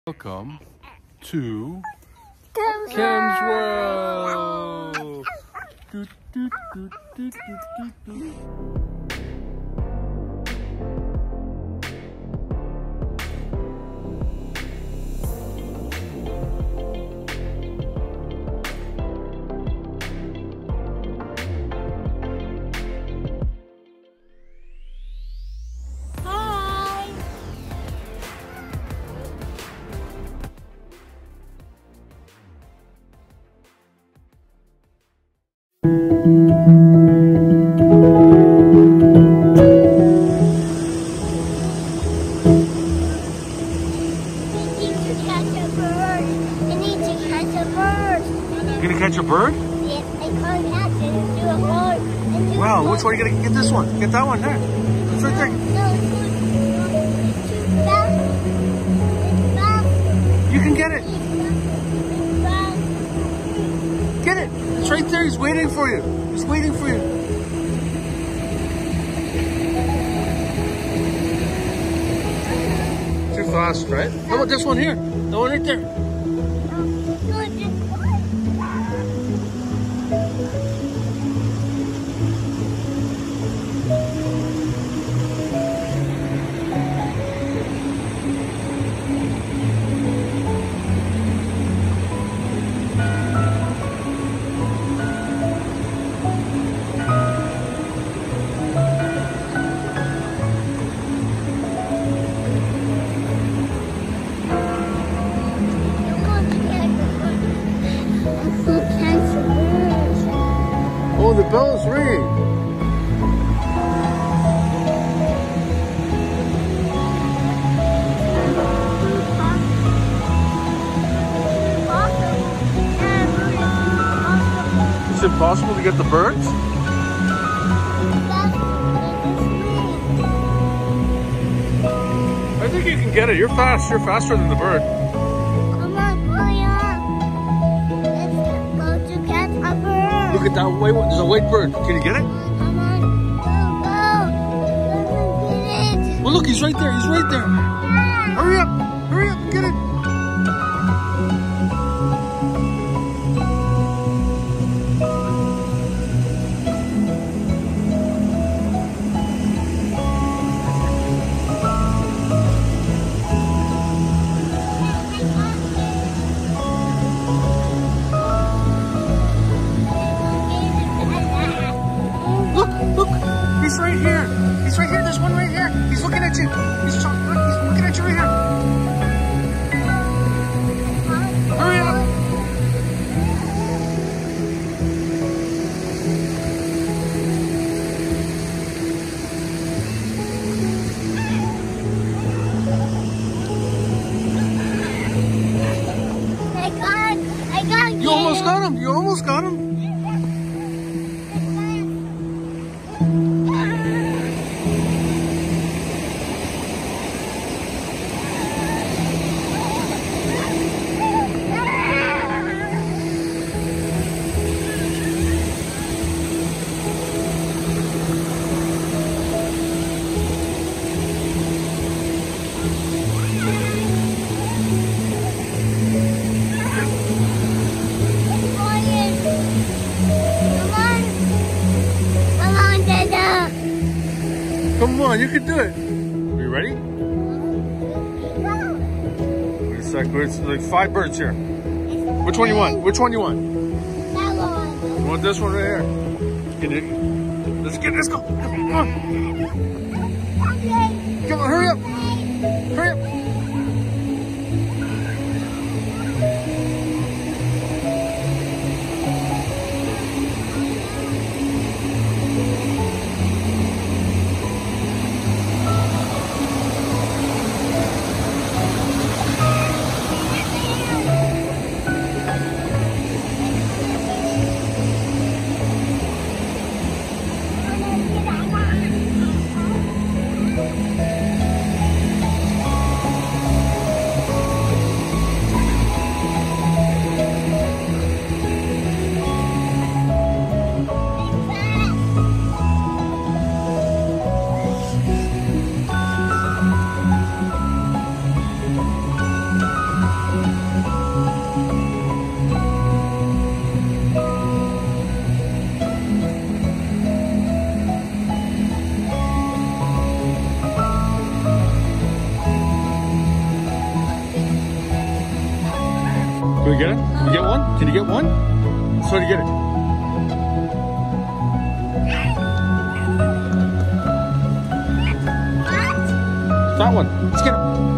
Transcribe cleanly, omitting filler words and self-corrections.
Welcome to Kim's World. Do, do, do, do, do, do. You gonna catch a bird? Yes, I can't catch it. Do a bird. Well, which one are you gonna get? This one. Get that one there. It's right there. No, it's back. It's back. You can get it. It's back. Get it. It's right there. He's waiting for you. He's waiting for you. Too fast, right? How about this one here? The one right there. Oh, the bell's ringing. Is it possible to get the birds? I think you can get it. You're fast. You're faster than the bird. Come on, hurry up. Let's go to catch a bird. Look at that white one. There's a white bird. Can you get it? Come on, go. Get it. Well, look, he's right there. He's right there. Hurry up. Hurry up. Get it. Look, he's right here. He's right here. There's one right here. He's looking at you. He's looking at you right here. Hurry up. I got You almost got him. You almost got him. Come on, you can do it. Are you ready? Wait a sec. There's like 5 birds here. Which one you want? Which one you want? That one. You want this one right here? Let's go. Come on. Okay. Come on, hurry up. Hurry up. Can we get it? Can we get one? Can you get one? Let's try to get it. What? That one. Let's get him.